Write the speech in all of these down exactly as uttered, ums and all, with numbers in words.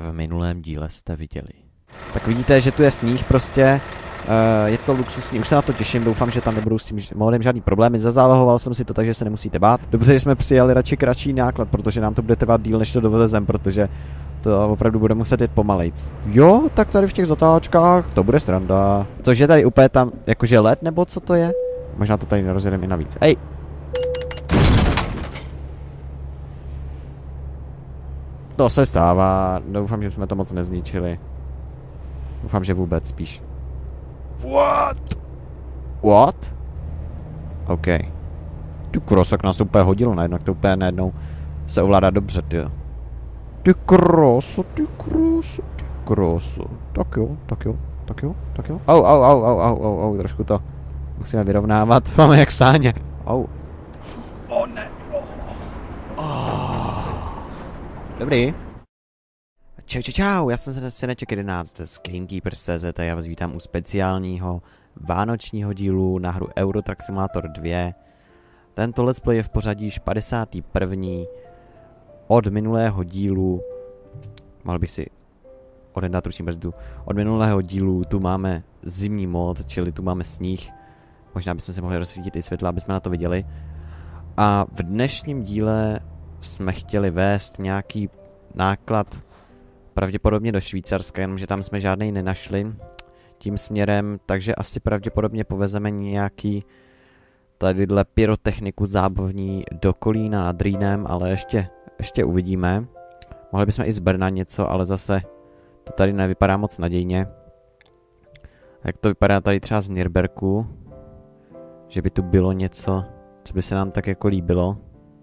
v minulém díle jste viděli. Tak vidíte, že tu je sníh prostě, uh, je to luxusní, už se na to těším, doufám, že tam nebudou s tím modem žádný problémy, zazálohoval jsem si to, takže se nemusíte bát. Dobře, že jsme přijali radši kratší náklad, protože nám to bude trvat díl, než to dovezem, protože to opravdu bude muset jít pomalejc. Jo, tak tady v těch zatáčkách to bude sranda. Cože tady úplně tam, jakože led, nebo co to je? Možná to tady nerozjedeme i navíc. Ej! To se stává, doufám, že jsme to moc nezničili. Doufám, že vůbec spíš. What? What? OK. Ty krosok nás to úplně hodilo najednou, to úplně najednou se ovládá dobře, ty. Ty kroso, ty kroso, ty kroso. Tak jo, tak jo, tak jo, tak jo. Au, au, au, au, au, au, au, trošku to musíme vyrovnávat. Máme jak sáně. Au. O ne. Oh. Dobrý. Čau, čau, čau, já jsem se Syneček jedenáct z Gamekeepers tečka cé zet a já vás vítám u speciálního vánočního dílu na hru Euro Truck Simulator dva. Tento let's play je v pořadí již padesátý první od minulého dílu. Mohl bych si odendat ruční brzdu. Od minulého dílu tu máme zimní mod, čili tu máme sníh. Možná bychom si mohli rozsvítit i světla, aby jsme na to viděli. A v dnešním díle jsme chtěli vést nějaký náklad pravděpodobně do Švýcarska, jenomže tam jsme žádnej nenašli tím směrem, takže asi pravděpodobně povezeme nějaký tadyhle pyrotechniku zábavní do Kolína nad Rýnem, ale ještě, ještě uvidíme. Mohli bychom i z Brna něco, ale zase to tady nevypadá moc nadějně. Jak to vypadá tady třeba z Nürnberku, že by tu bylo něco, co by se nám tak jako líbilo.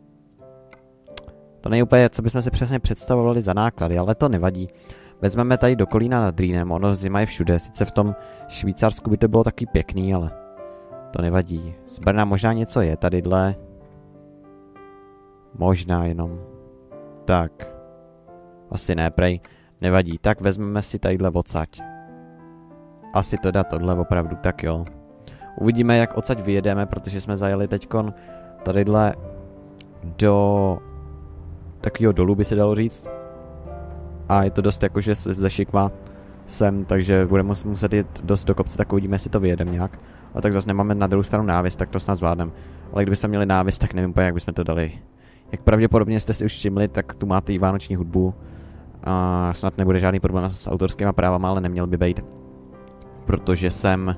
To není úplně, co bychom si přesně představovali za náklady, ale to nevadí. Vezmeme tady do Kolína nad Rýnem, ono zima je všude, sice v tom Švýcarsku by to bylo taky pěkný, ale to nevadí. Z Brna možná něco je tadyhle. Možná jenom. Tak. Asi ne, prej. Nevadí. Tak vezmeme si tadyhle odsaď. Asi to dá tohle opravdu, tak jo. Uvidíme, jak odsaď vyjedeme, protože jsme zajeli teďkon tadyhle do takovýho dolu, by se dalo říct. A je to dost jakože ze šikma sem, takže budeme muset jít dost do kopce, tak uvidíme, jestli to vyjedeme nějak. A tak zase nemáme na druhou stranu návěs, tak to snad zvládneme. Ale kdybychom měli návěs, tak nevím úplně, jak bychom to dali. Jak pravděpodobně jste si už všimli, tak tu máte i vánoční hudbu. A snad nebude žádný problém s autorskými právama, ale neměl by být. Protože jsem...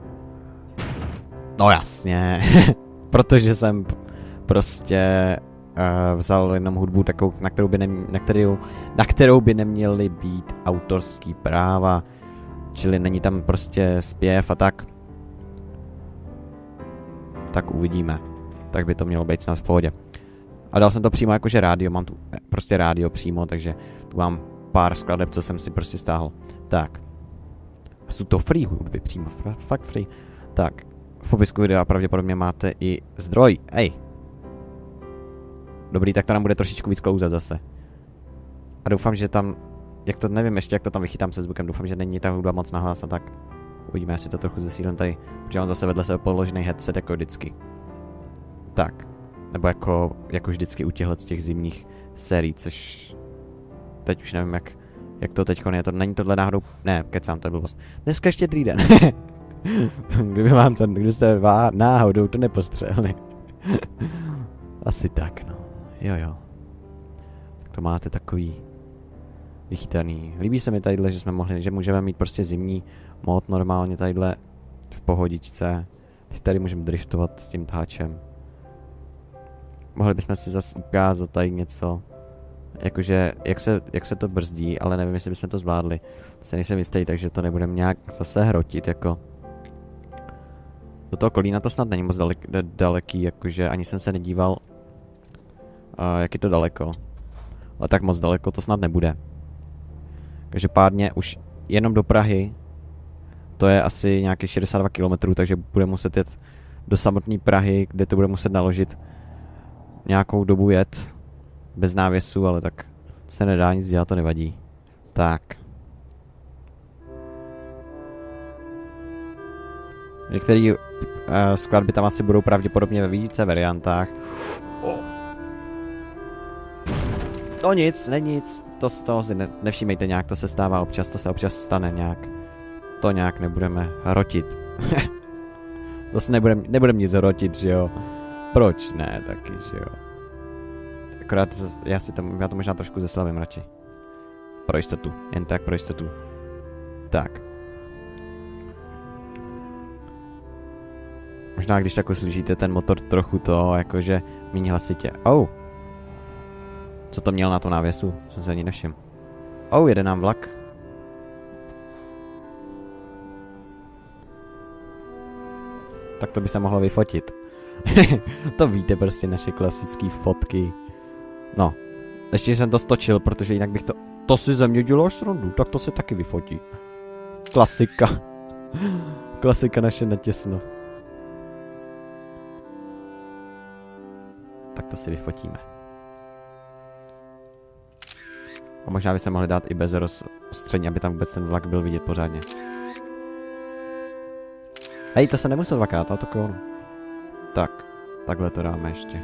No jasně. Protože jsem prostě... Uh, vzal jenom hudbu takovou, na kterou by, nem, na kterou, na kterou by neměly být autorský práva. Čili není tam prostě zpěv a tak. Tak uvidíme. Tak by to mělo být snad v pohodě. A dal jsem to přímo jakože rádio, mám tu prostě rádio přímo, takže tu mám pár skladeb, co jsem si prostě stáhl. Tak. A jsou to free hudby přímo, fakt free. Tak. V popisku videa pravděpodobně máte i zdroj. Ej. Dobrý, tak to nám bude trošičku víc klouzat zase. A doufám, že tam, jak to nevím ještě, jak to tam vychytám se zvukem, doufám, že není ta hudba moc nahlas a tak. Uvidíme, jestli to trochu zesílím tady, protože mám zase vedle sebe položený headset jako vždycky. Tak. Nebo jako, jako vždycky u těchhle z těch zimních sérií, což... Teď už nevím, jak, jak to teďko je, to není tohle náhodou... Ne, kecám, to je blbost. Dneska ještě štědrý den. Kdyby vám to, kdybyste vá, náhodou to nepostřelili. Asi tak, no. Jo, jo. Tak to máte takový vychytaný. Líbí se mi tadyhle, že jsme mohli, že můžeme mít prostě zimní mod normálně tadyhle v pohodičce. Teď tady můžeme driftovat s tím táčem. Mohli bychom si zase ukázat tady něco. Jakože, jak se, jak se to brzdí, ale nevím, jestli bychom to zvládli. Se nejsem jistý, takže to nebudeme nějak zase hrotit, jako. Do toho Kolína to snad není moc dalek, daleký, jakože ani jsem se nedíval, uh, jak je to daleko. Ale tak moc daleko to snad nebude. Každopádně už jenom do Prahy to je asi nějakých šedesát dva kilometrů, takže bude muset jet do samotné Prahy, kde to bude muset naložit nějakou dobu jet. Bez návěsu, ale tak se nedá nic dělat, to nevadí. Tak. Některé uh, skladby tam asi budou pravděpodobně ve více variantách. Oh. To nic, není nic, to z toho si ne, nevšímejte nějak, to se stává občas, to se občas stane nějak. To nějak nebudeme hrotit. To se nebudem, nebudem nic hrotit, že jo. Proč ne, taky, že jo. Akorát já si to, já to možná trošku zeslavím radši. Pro jistotu, jen tak pro jistotu. Tak. Možná když tak uslyšíte ten motor trochu to, jakože méně hlasitě. Oh. Co to měl na tom návěsu? Jsem se ani nevšiml. Oh, jede nám vlak. Tak to by se mohlo vyfotit. To víte prostě naše klasické fotky. No. Ještě jsem to stočil, protože jinak bych to... To si ze mě děláš srandu, tak to se taky vyfotí. Klasika. Klasika naše natěsno. Tak to si vyfotíme. A možná by se mohli dát i bez rozstřední, aby tam vůbec ten vlak byl vidět pořádně. Hej, to se nemusel dvakrát, ale to kounu. Tak, takhle to dáme ještě.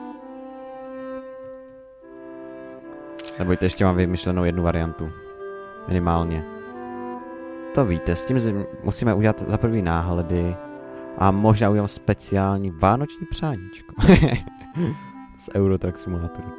Nebojte, ještě mám vymyšlenou jednu variantu. Minimálně. To víte, s tím musíme udělat za první náhledy. A možná udělám speciální vánoční přáníčko. Z Eurotrack Simulatoru.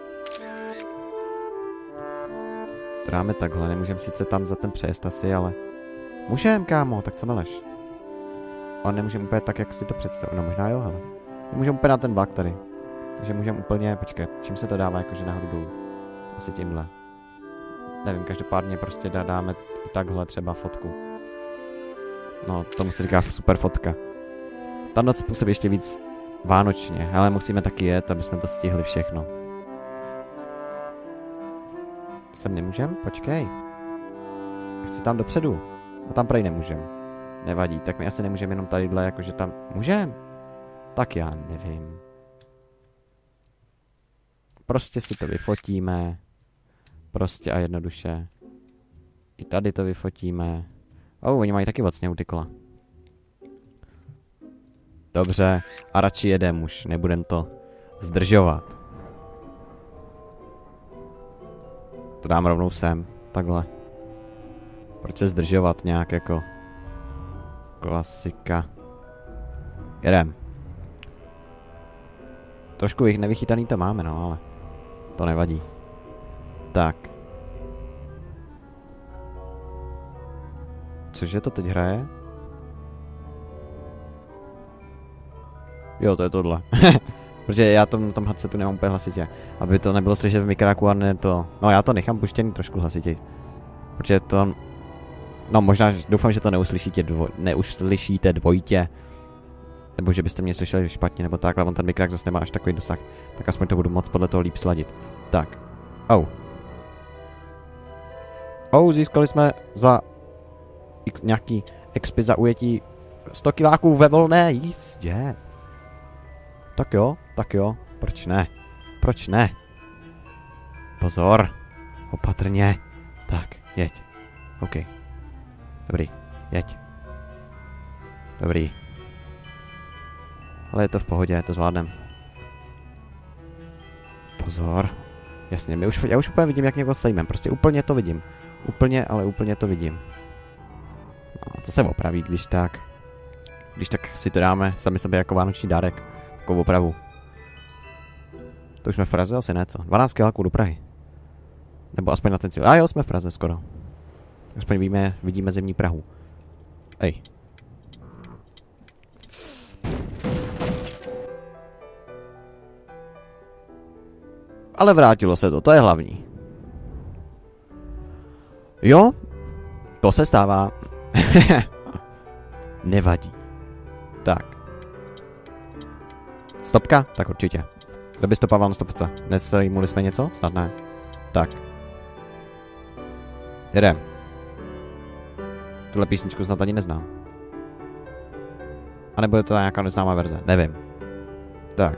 To dáme takhle, nemůžeme sice tam za ten přejezd asi, ale... Můžeme, kámo, tak co meleš? Ale nemůžeme úplně tak, jak si to představuji. No možná jo, hele. Nemůžeme úplně na ten vlak tady. Takže můžeme úplně, počkej, čím se to dává jakože nahoru dolů? Asi tímhle. Nevím, každopádně prostě dáme takhle třeba fotku. No, tomu se říká super fotka. Ta noc působí ještě víc vánočně, ale musíme taky jet, aby jsme to stihli všechno. Sem nemůžem? Počkej. Chci tam dopředu. A tam prej nemůžem. Nevadí, tak my asi nemůžeme jenom tadyhle, jakože tam... Můžem? Tak já nevím. Prostě si to vyfotíme. Prostě a jednoduše. I tady to vyfotíme. Oh, oni mají taky vocněhu ty kola. Dobře, a radši jedem už, nebudem to zdržovat. To dám rovnou sem, takhle. Proč se zdržovat nějak jako... Klasika. Jedem. Trošku jich nevychytaný to máme, no, ale... To nevadí. Tak. Cože to teď hraje? Jo, to je tohle. Protože já tom, tom headsetu nemám úplně hlasitě. Aby to nebylo slyšet v mikráku a ne to... No já to nechám puštěný trošku hlasitě. Protože to... No možná, doufám, že to neuslyšíte, dvo... neuslyšíte dvojitě. Nebo že byste mě slyšeli špatně, nebo tak, ale on ten mikrák zase nemá až takový dosah. Tak aspoň to budu moc podle toho líp sladit. Tak. Oh. Oh, získali jsme za... X, nějaký expy za ujetí sto kiláků ve volné jízdě. Tak jo, tak jo, proč ne? Proč ne? Pozor, opatrně. Tak, jeď. OK. Dobrý, jeď. Dobrý. Ale je to v pohodě, to zvládnem. Pozor. Jasně, my už, já už úplně vidím, jak někoho sejmem, prostě úplně to vidím. Úplně, ale úplně to vidím. No, to se opraví, když tak. Když tak si to dáme sami sobě jako vánoční dárek. Takovou opravu. To už jsme v Praze asi ne, co? dvanáct kiláků do Prahy. Nebo aspoň na ten cíl. A jo, jsme v Praze skoro. Aspoň víme, vidíme zimní Prahu. Ej. Ale vrátilo se to, to je hlavní. Jo, to se stává. Nevadí. Tak. Stopka? Tak určitě. Kdo by stopával na stopce? Nesejmuli jsme něco? Snad ne. Tak. Jedem. Tuhle písničku snad ani neznám. A nebo je to nějaká neznámá verze? Nevím. Tak.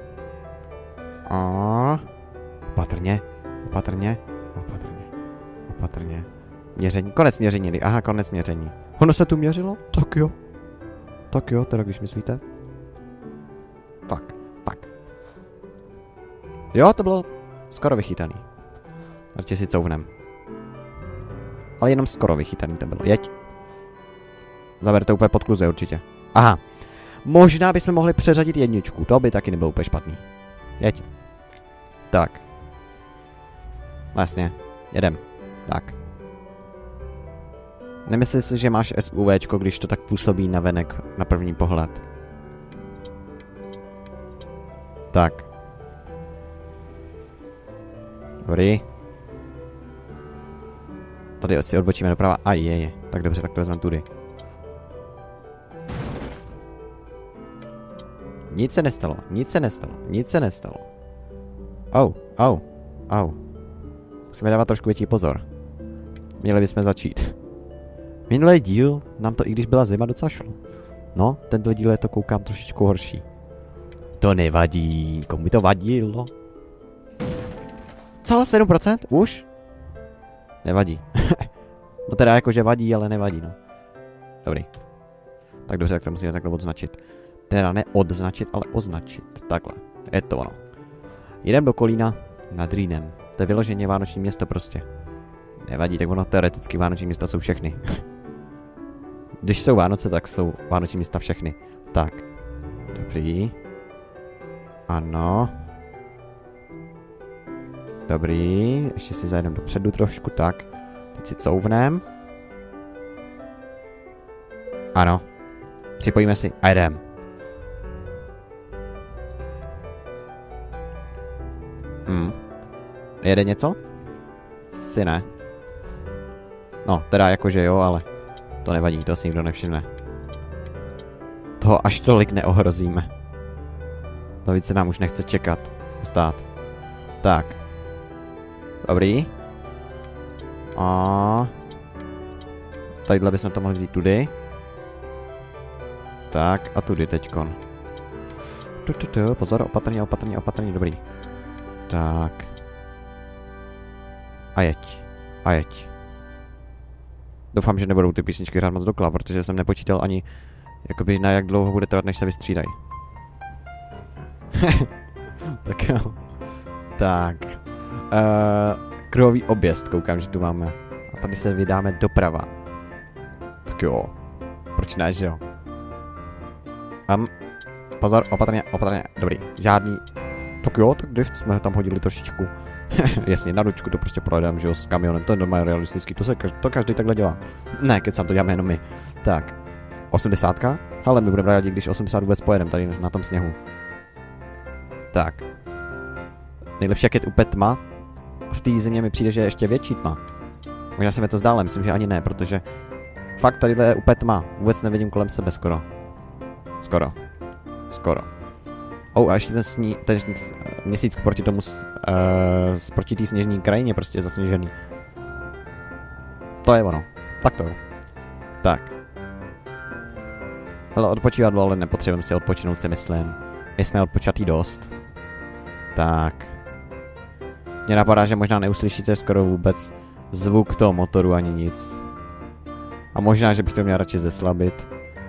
A opatrně. Opatrně. Opatrně. Opatrně. Měření. Konec měření. Aha, konec měření. Ono se tu měřilo? Tak jo. Tak jo, teda když myslíte. Tak. Tak. Jo, to bylo Skoro vychytaný. Radši si couvnem. Ale jenom skoro vychytaný to bylo. Jeď. Zaberte úplně pod kluze určitě. Aha. Možná bychom mohli přeřadit jedničku. To by taky nebylo úplně špatný. Jeď. Tak. Vlastně. Jedem. Tak. Nemyslí si, že máš SUVčko, když to tak působí na venek na první pohled. Tak. Dobrý. Tady si odbočíme doprava. A je, je. Tak dobře, tak to vezmeme tudy. Nic se nestalo, nic se nestalo, nic se nestalo. Au, au, au. Musíme dávat trošku větší pozor. Měli bychom začít. Minulý díl nám to, i když byla zima, docela šlo. No, tento díl je to, koukám, trošičku horší. To nevadí, komu by to vadilo? Co, sedm procent? Už? Nevadí. No teda jakože vadí, ale nevadí, no. Dobrý. Tak dobře, tak to musíme takhle odznačit. Teda ne odznačit, ale označit. Takhle. Je to ono. Jdem do Kolína nad Rýnem. To je vyloženě vánoční město prostě. Nevadí, tak ono teoreticky vánoční města jsou všechny. Když jsou Vánoce, tak jsou vánoční města všechny. Tak. Dobrý. Ano. Dobrý. Ještě si zajedeme dopředu trošku, tak. Teď si couvnem. Ano. Připojíme si a jdem. Hmm. Jede něco? Si ne. No, teda jakože jo, ale to nevadí, to si nikdo nevšimne. Toho až tolik neohrozíme. David se nám už nechce čekat. Stát. Tak. Dobrý. A tadyhle bychom to mohli vzít tudy. Tak a tudy teďkon. Tu, tu, tu, pozor, opatrně, opatrně, opatrně, dobrý. Tak. A jeď. A jeď. Doufám, že nebudou ty písničky hrát moc dokola, protože jsem nepočítal ani jakoby na jak dlouho bude trvat, než se vystřídají. Tak jo. Tak. Uh, kruhový objezd, koukám, že tu máme. A tady se vydáme doprava. Tak jo. Proč ne, že jo? Um, pozor, opatrně, opatrně, dobrý. Žádný. Tak jo, tak když jsme tam hodili trošičku. Jasně, na ručku to prostě projedeme, že jo, s kamionem, to je normálně realistický, to se každý, to každý takhle dělá. Ne, kecám, to děláme jenom my. Tak, osmdesátka, ale my budeme rádi, když osmdesát vůbec pojedeme tady na tom sněhu. Tak. Nejlepší, jak je úplně tma. V té zimě mi přijde, že je ještě větší tma. Možná se mi to zdálo, ale myslím, že ani ne, protože fakt tady je úplně tma. Vůbec nevidím kolem sebe skoro. Skoro. Skoro. Oh, a ještě ten, sní, ten měsíc proti tomu, uh, proti té sněžní krajině prostě zasněžený. To je ono. Tak to jo. Tak. Hele, odpočívadlo, ale nepotřebujeme si odpočinout, si myslím. My jsme odpočatý dost. Tak. Mně napadá, že možná neuslyšíte skoro vůbec zvuk toho motoru ani nic. A možná, že bych to měl radši zeslabit.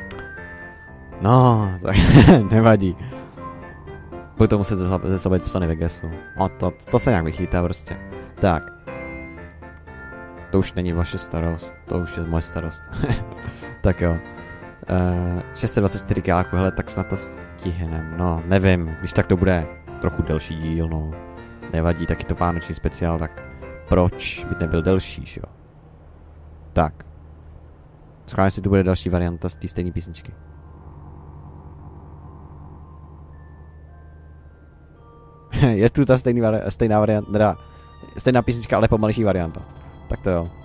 No, tak nevadí. Budu to muset zeslabit v Sony Vegasu. No to, to se nějak vychytá prostě. Tak. To už není vaše starost, to už je moje starost. Tak jo. Uh, šest set dvacet čtyři kiláků, hele, tak snad to stihnem. No, nevím, když tak to bude trochu delší díl, no. Nevadí, taky to vánoční speciál, tak proč by nebyl delší, jo? Tak. Schválně, jestli to bude další varianta z té stejné písničky. Je tu ta stejný vari stejná varianta, teda stejná písnička, ale pomalejší varianta. Tak to jo.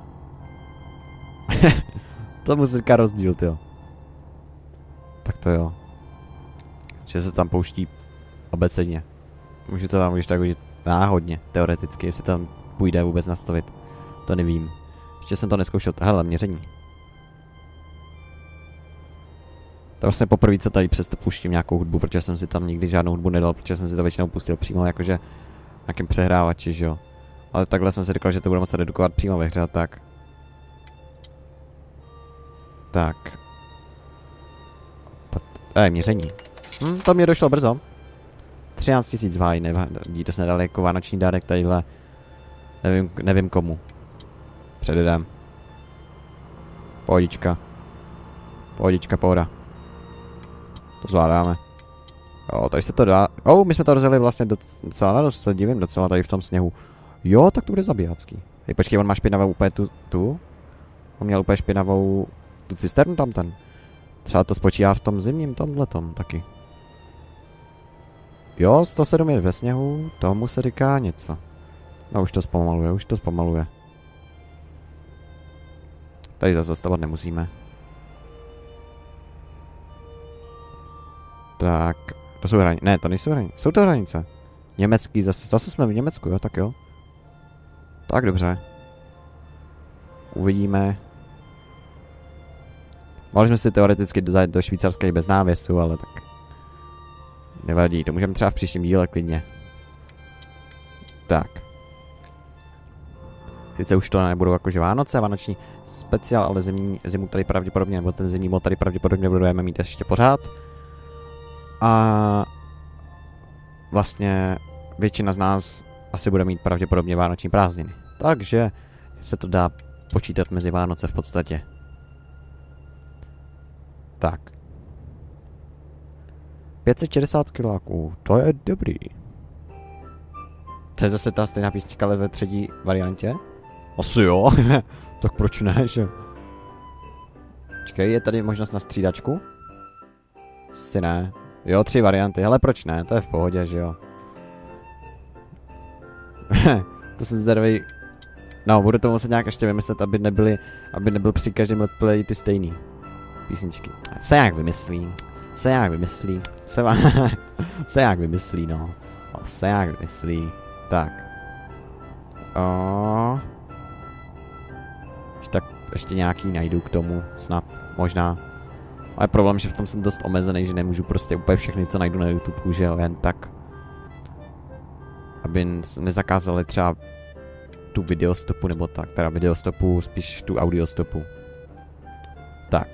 To musí říká rozdíl, tyjo. Tak to jo. Že se tam pouští abecedně. Můžu to tam už tak hodit náhodně, teoreticky, jestli tam půjde vůbec nastavit. To nevím. Ještě jsem to neskoušel. Hele, měření. To vlastně poprvé, co tady přesto pouštím nějakou hudbu, protože jsem si tam nikdy žádnou hudbu nedal, protože jsem si to většinou pustil přímo jakože nějakým přehrávači, že jo. Ale takhle jsem si říkal, že to bude moc redukovat přímo ve hře a tak. Tak. Ej, měření. Hm, to mě došlo brzo. třináct tisíc vájí, nevadí, to jsme dali jako vánoční dárek tadyhle. Nevím, nevím komu. Přededem. Pohodička. Pohodička, pohoda. To zvládáme. Jo, tady se to dá. Oh, my jsme to rozjeli vlastně docela, dost se divím docela tady v tom sněhu. Jo, tak to bude zabijácký. Hej, počkej, on má špinavou úplně tu, tu? On měl úplně špinavou tu cisternu tam ten. Třeba to spočívá v tom zimním tomhletom taky. Jo, sto sedm je ve sněhu, tomu se říká něco. No už to zpomaluje, už to zpomaluje. Tady zase zastavovat nemusíme. Tak, to jsou hranice. Ne, to nejsou hranice. Jsou to hranice. Německý zase. Zase jsme v Německu, jo, tak jo. Tak dobře. Uvidíme. Mohli jsme si teoreticky zajet do Švýcarska i bez návěsu, ale tak. Nevadí, to můžeme třeba v příštím díle klidně. Tak. Sice už to nebudou jakože Vánoce, vánoční speciál, ale zimní, zimu tady pravděpodobně, nebo ten zimní mod tady pravděpodobně budeme mít ještě pořád. A vlastně většina z nás asi bude mít pravděpodobně vánoční prázdniny. Takže se to dá počítat mezi Vánoce v podstatě. Tak. pět set šedesát kiláků, to je dobrý. To je zase ta stejná písnička, ale ve třetí variantě? Asi jo, tak proč ne, že? Počkej, je tady možnost na střídačku? Asi ne. Jo, tři varianty, ale proč ne, to je v pohodě, že jo. To se zdaroví. No, budu to muset nějak ještě vymyslet, aby nebyly, aby nebyl při každém let's play ty stejný písničky. A se jak vymyslí, se jak vymyslí, se, va... se jak vymyslí, no. O, se jak vymyslí, tak. O... Tak ještě nějaký najdu k tomu, snad, možná. Ale problém, že v tom jsem dost omezený, že nemůžu prostě úplně všechny, co najdu na YouTube, že jo, jen tak. Aby nezakázali třeba tu videostopu, nebo tak, teda videostopu, spíš tu audiostopu. Tak.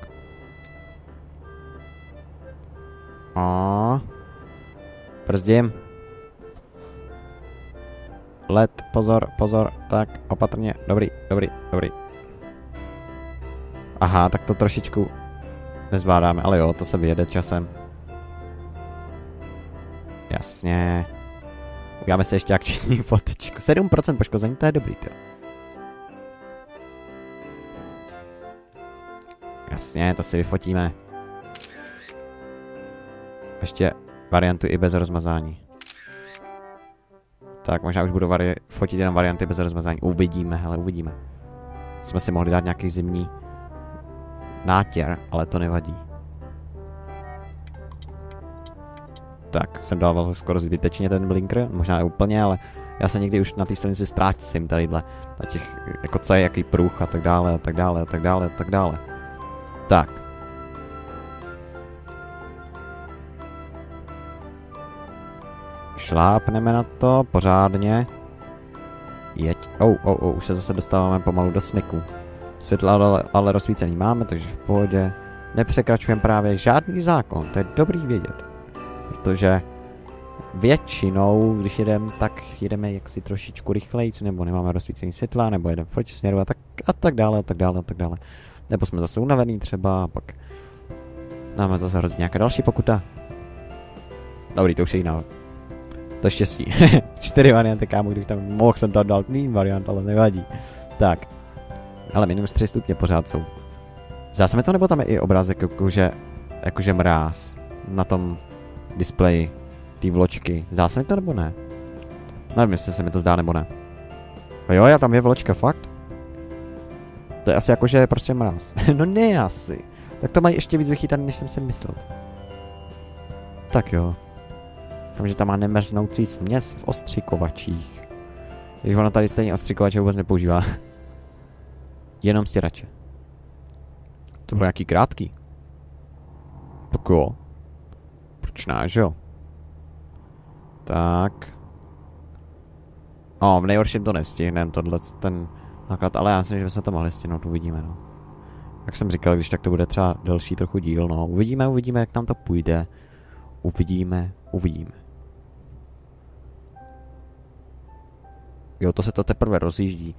A brzdím. Let, pozor, pozor, tak, opatrně, dobrý, dobrý, dobrý. Aha, tak to trošičku nezvládáme, ale jo, to se vyjede časem. Jasně. Uděláme si ještě akční fotečku. sedm procent poškození, to je dobrý, to. Jasně, to si vyfotíme. Ještě variantu i bez rozmazání. Tak, možná už budu fotit jenom varianty bez rozmazání. Uvidíme, hele, uvidíme. Jsme si mohli dát nějaký zimní nátěr, ale to nevadí. Tak, jsem dával skoro zbytečně ten blinker, možná ne úplně, ale já se někdy už na té silnici ztrácím tadyhle, na těch, jako co je, jaký pruh a tak dále, a tak dále, a tak dále, a tak dále. Tak. Šlápneme na to, pořádně. Jeď. Oh, oh, oh, už se zase dostáváme pomalu do smyku. Světlo ale, ale rozsvícený máme, takže v pohodě. Nepřekračujeme právě žádný zákon, to je dobrý vědět. Protože většinou, když jedeme, tak jedeme jaksi trošičku rychlejc, nebo nemáme rozsvícení světla, nebo jedeme proti směru a tak, a tak dále, a tak dále, a tak dále. Nebo jsme zase unavený třeba, a pak nám zase hrozí nějaká další pokuta. Dobrý, to už je jiná. To je štěstí. Čtyři varianty, kámo, když tam mohl jsem tam dát mým variant, ale nevadí. Tak. Ale minus tři stupně pořád jsou. Zdá se mi to, nebo tam je i obrázek jakože, jakože mráz na tom displeji, ty vločky. Zdá se mi to, nebo ne? Nevím, jestli se mi to zdá, nebo ne. A jo, já tam je vločka, fakt? To je asi jakože prostě mráz. No ne asi. Tak to mají ještě víc vychytaný, než jsem si myslel. Tak jo. Doufám, že tam má nemrznoucí směs v ostřikovačích. Když ono tady stejně ostřikovače vůbec nepoužívá. Jenom stěrače. To bylo nějaký krátký. Tak jo. Proč ne, že jo? Tak. O, v nejhorším to nestihneme, tohle ten náklad, ale já myslím, že bychom to mohli stihnout, uvidíme, no. Jak jsem říkal, když tak to bude třeba delší trochu díl, no. Uvidíme, uvidíme, jak nám to půjde. Uvidíme, uvidíme. Jo, to se to teprve rozjíždí.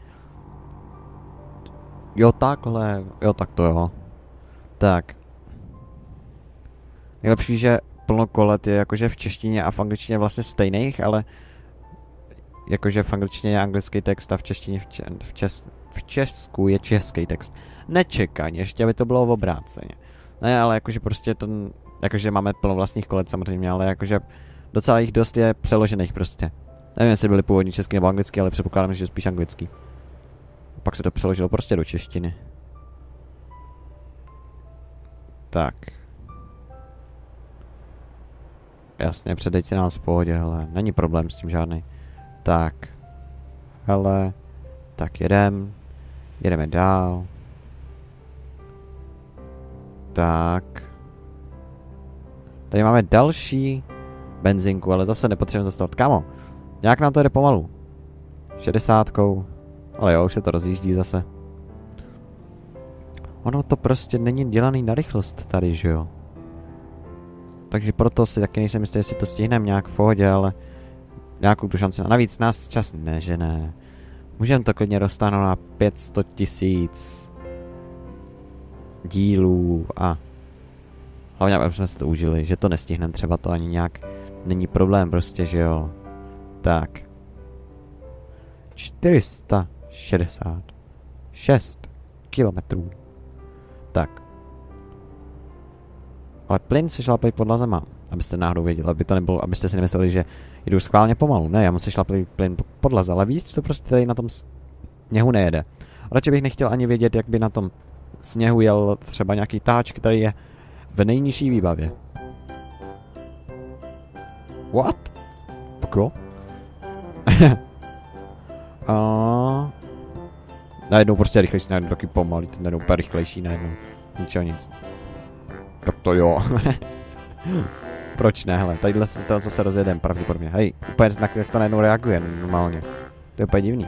Jo, takhle. Jo, tak to jo. Tak. Nejlepší, že plno kolet je jakože v češtině a v angličtině vlastně stejných, ale jakože v angličtině je anglický text a v češtině v, če v, čes v Česku je český text. Nečekaně, ještě aby to bylo obráceně. Ne, ale jakože prostě to, jakože máme plno vlastních kolet samozřejmě, ale jakože docela jich dost je přeložených prostě. Nevím, jestli byly původní český nebo anglický, ale předpokládám, že spíš anglický. Pak se to přeložilo prostě do češtiny. Tak. Jasně, předej si nás v pohodě, ale není problém s tím žádný. Tak. Hele. Tak jedem. Jedeme dál. Tak. Tady máme další benzinku, ale zase nepotřebujeme zastavit. Kámo, nějak nám to jde pomalu. šedesátkou. Ale jo, už se to rozjíždí zase. Ono to prostě není dělaný na rychlost tady, že jo. Takže proto si taky nejsem jistý, jestli to stihneme nějak v pohodě, ale nějakou tu šanci. Navíc nás čas nežené. Můžeme to klidně dostáhnout na pět set tisíc dílů a hlavně, aby jsme se to užili, že to nestihneme, třeba to ani nějak není problém prostě, že jo. Tak. čtyři sta šedesát šest kilometrů. Tak. Ale plyn se šlapej podlaze mám, abyste náhodou věděli, aby to nebylo, abyste si nemysleli, že jdu schválně pomalu. Ne, já musím šlapej plyn podlaze, ale víc to prostě tady na tom sněhu nejede. A radši bych nechtěl ani vědět, jak by na tom sněhu jel třeba nějaký táč, který je v nejnižší výbavě. What? Pokro? A najednou prostě rychlejší, najednou taky pomalý, ten najednou úplně rychlejší, najednou ničeho nic. Tak to jo. Proč ne, hele, tadyhle se to zase rozjedem pravděpodobně. Hej, úplně jak to najednou reaguje normálně. To je úplně divný.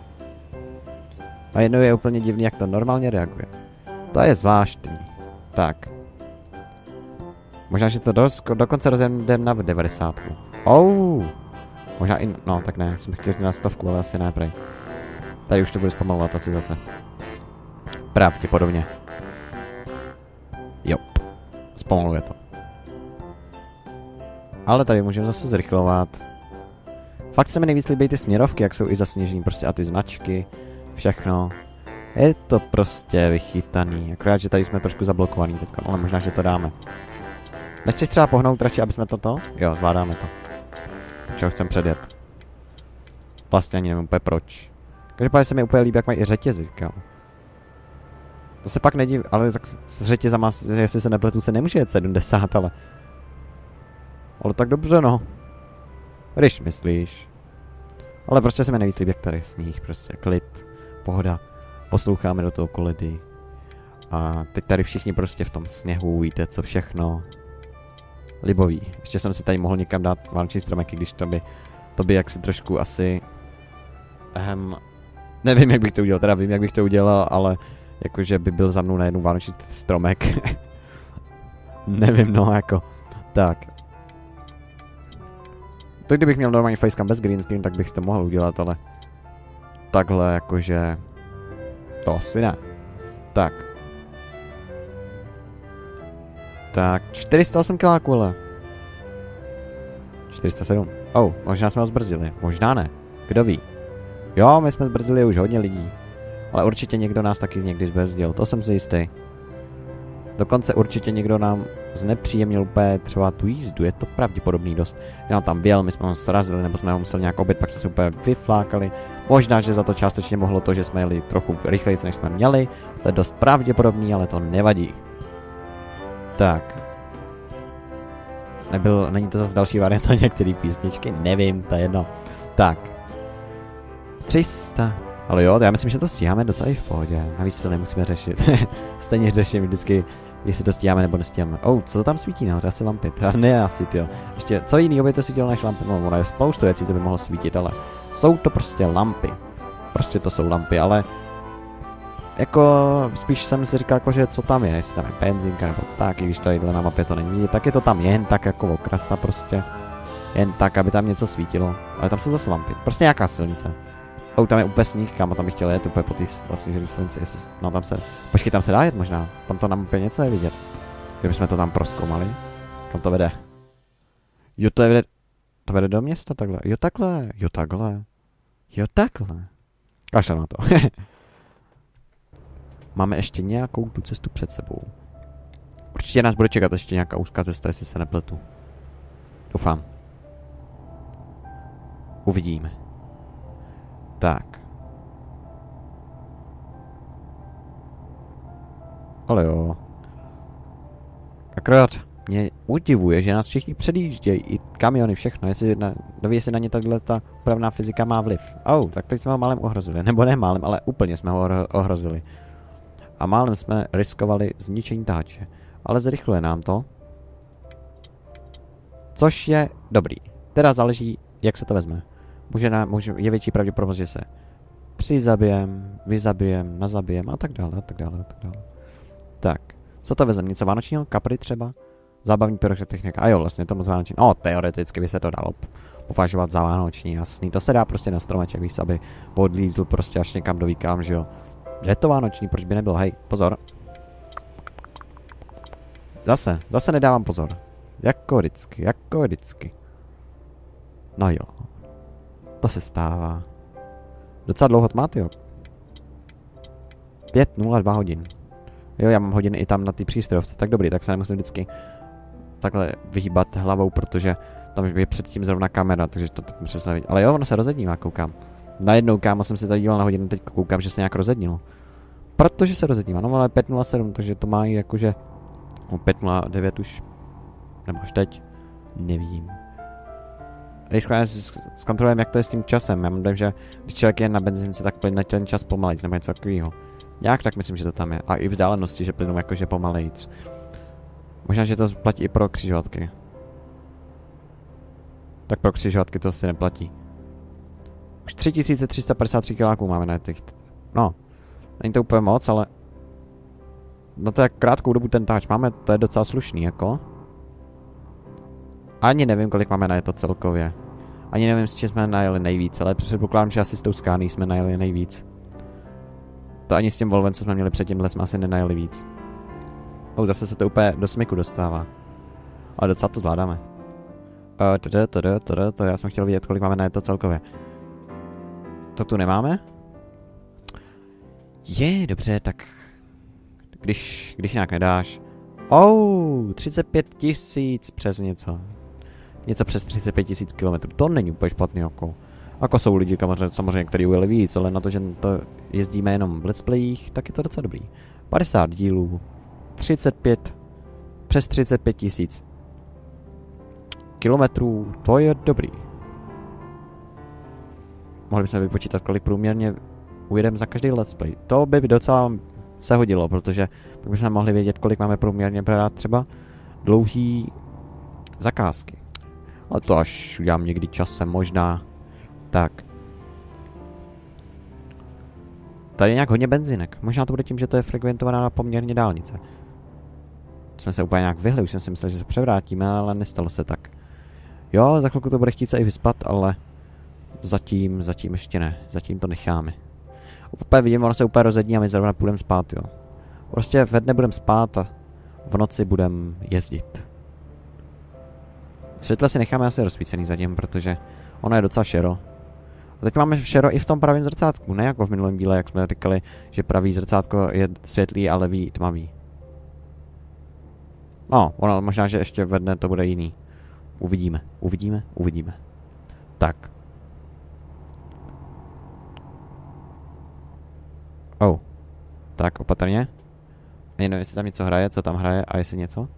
A jednou je úplně divný, jak to normálně reaguje. To je zvláštní. Tak. Možná, že to do, dokonce rozjedem na devadesát. Oh. Možná i, no tak ne, jsem chtěl na stovku, ale asi ne prej. Tady už to bude zpomalovat asi zase. Pravděpodobně. Jo. Zpomaluje to. Ale tady můžeme zase zrychlovat. Fakt se mi nejvíc líbí ty směrovky, jak jsou i zasněžený prostě a ty značky. Všechno. Je to prostě vychytaný. Akorát, že tady jsme trošku zablokovaný teďka, ale možná, že to dáme. Nechceš třeba pohnout radši, aby jsme toto? Jo, zvládáme to. Čeho chcem předjet. Vlastně ani nevím úplně proč. Každopádně se mi úplně líbí, jak mají i řetězy, kámo. To se pak nedív, ale tak s řetězama, jestli se nepletu, se nemůže jet sedmdesát, ale... Ale tak dobře, no. Když myslíš. Ale prostě se mi nejvíc líbí, jak tady sníh, prostě klid, pohoda. Posloucháme do toho koledy. A teď tady všichni prostě v tom sněhu, víte co všechno. Libový. Ještě jsem si tady mohl někam dát vánoční stromek, když to by, to by jaksi trošku asi... Ehm, nevím, jak bych to udělal, teda vím, jak bych to udělal, ale jakože by byl za mnou na jednu vánoční stromek. Nevím, no, jako, tak. To kdybych měl normální facecam bez green screen, tak bych to mohl udělat, ale... Takhle, jakože... To asi ne. Tak. Tak, čtyři sta osm kiláků, ale. čtyři sta sedm. Oh, možná jsme ho zbrzdili. Možná ne. Kdo ví? Jo, my jsme zbrzdili už hodně lidí. Ale určitě někdo nás taky někdy zbrzdil. To jsem si jistý. Dokonce určitě někdo nám znepříjemnil úplně třeba tu jízdu. Je to pravděpodobný dost. Já tam byl, my jsme ho srazili, nebo jsme ho museli nějak obět, pak jsme se úplně vyflákali. Možná, že za to částečně mohlo to, že jsme jeli trochu rychleji, než jsme měli. To je dost pravděpodobný, ale to nevadí. Tak. Nebyl, není to zase další varianta některé písničky? Nevím, to je jedno. Tak. tři sta. Ale jo, já myslím, že to stíháme docela i v pohodě. Navíc to nemusíme řešit. Stejně řeším vždycky, jestli to stíháme nebo nestíháme. Oh, co to tam svítí nahoře? Asi lampy. Ne, asi tyjo. Ještě, co jiného by to svítilo než lampy? No, ono je spoustu věcí, co by mohlo svítit, ale jsou to prostě lampy. Prostě to jsou lampy, ale jako spíš jsem si říkal, jako, že co tam je, jestli tam je benzinka nebo tak, i když tadyhle na mapě to není vidět, tak je to tam jen tak jako okrasa prostě. Jen tak, aby tam něco svítilo. Ale tam jsou zase lampy. Prostě nějaká silnice. Oh, tam je úplně sníh, kámo, tam bych chtěl jet úplně po té zasněžené silnici, jestli, no tam se, počkej, tam se dá jet možná, tam to nám úplně něco je vidět. Kdybychom to tam prozkoumali, kam to vede. Jo, to vede, to vede do města takhle, jo takhle, jo takhle, jo takhle. Kašle na to. Máme ještě nějakou tu cestu před sebou. Určitě nás bude čekat ještě nějaká úzká cesta, jestli se nepletu. Doufám. Uvidíme. Tak. Ale jo. Akorát mě udivuje, že nás všichni předjíždějí, i kamiony, všechno, jestli na, neví, jestli na ně takhle ta pravná fyzika má vliv. Oh, tak teď jsme ho málem ohrozili, nebo ne málem, ale úplně jsme ho ohrozili. A málem jsme riskovali zničení táče, ale zrychluje nám to. Což je dobrý. Teda záleží, jak se to vezme. Může, na, může je větší pravděpodobnost, že se přizabijem, vyzabijem, nazabijem a tak dále, a tak dále, a tak dále. Tak, co to vezme? Něco vánočního? Kapry třeba? Zábavní pyrotechnika. A jo, vlastně to moc vánoční. No, teoreticky by se to dalo považovat za vánoční, jasný. To se dá prostě na stromeček, víš, aby odlízl prostě až někam do výkám, že jo. Je to vánoční, proč by nebyl? Hej, pozor. Zase, zase nedávám pozor. Jako vždycky, jako vždycky. No jo. To se stává. Docela dlouho to máte, jo. pět nula dva hodin. Jo, já mám hodiny i tam na ty přístrojovce. Tak dobrý, tak se nemusím vždycky takhle vyhýbat hlavou, protože tam je předtím zrovna kamera, takže to přesně nevidím. Ale jo, ono se rozednívá, koukám. Najednou, kámo, jsem si tady díval na hodinu, teď koukám, že se nějak rozednilo. Protože se rozednívá, no ale pět nula sedm, takže to má jakože no, pět nula devět už, nebo až teď, nevím. Když schválně si zkontrolujeme, jak to je s tím časem. Já mám dojem, že když člověk je na benzince, tak plyne ten čas pomalejc, nebo něco takového. Nějak tak myslím, že to tam je. A i vzdálenosti, že plynou jakože pomalejc. Možná, že to platí i pro křižovatky. Tak pro křižovatky to asi neplatí. Už tři tisíce tři sta padesát tři kiláků máme na těch. No, není to úplně moc, ale no to jak krátkou dobu ten táč máme, to je docela slušný, jako. Ani nevím, kolik máme na to celkově. Ani nevím, s čím jsme najeli nejvíc, ale předpokládám, že asi s tou Scanií jsme najeli nejvíc. To ani s tím Volvem, co jsme měli předtím, jsme asi nenajeli víc. Oh, zase se to úplně do smyku dostává. Ale docela to zvládáme. Uh, tada, tada, tada, to já jsem chtěl vidět, kolik máme na to celkově. To tu nemáme? Je, dobře, tak... Když, když nějak nedáš... Oh, třicet pět tisíc přes něco. Něco přes třicet pět tisíc kilometrů. To není úplně špatný jako. Jako jsou lidi, samozřejmě, kteří ujeli víc, ale na to, že to jezdíme jenom v let's playích, tak je to docela dobrý. padesát dílů. třicet pět. Přes třicet pět tisíc kilometrů. To je dobrý. Mohli bychom vypočítat, kolik průměrně ujedeme za každý let's play. To by docela se hodilo, protože tak bychom mohli vědět, kolik máme průměrně brát třeba dlouhý zakázky. Ale to až udělám někdy časem možná. Tak. Tady je nějak hodně benzinek. Možná to bude tím, že to je frekventovaná poměrně dálnice. Jsme se úplně nějak vyhli, už jsem si myslel, že se převrátíme, ale nestalo se tak. Jo, za chvilku to bude chtít se i vyspat, ale zatím, zatím ještě ne. Zatím to necháme. Úplně vidím, ono se úplně rozední a my zrovna půjdeme spát, jo. Prostě ve dne budeme spát a v noci budeme jezdit. Světla si necháme asi rozsvícený zatím, protože ono je docela šero. A teď máme šero i v tom pravém zrcátku, ne jako v minulém díle, jak jsme říkali, že pravý zrcátko je světlý a levý tmavý. No, ono možná, že ještě ve dne to bude jiný. Uvidíme, uvidíme, uvidíme. Tak. Oh. Tak, opatrně. Nevím, jestli tam něco hraje, co tam hraje a jestli něco.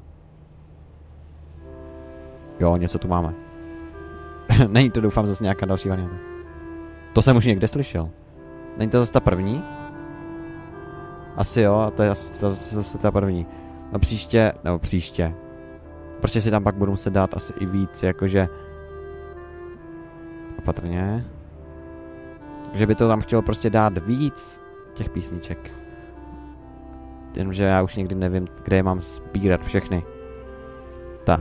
Jo, něco tu máme. Není to, doufám, zase nějaká další varianta. To jsem už někde slyšel. Není to zase ta první? Asi jo, a to je zase ta první. No příště, nebo příště. Prostě si tam pak budu muset dát asi i víc, jakože... Opatrně. Že by to tam chtělo prostě dát víc těch písniček. Jenomže já už někdy nevím, kde je mám sbírat všechny. Tak.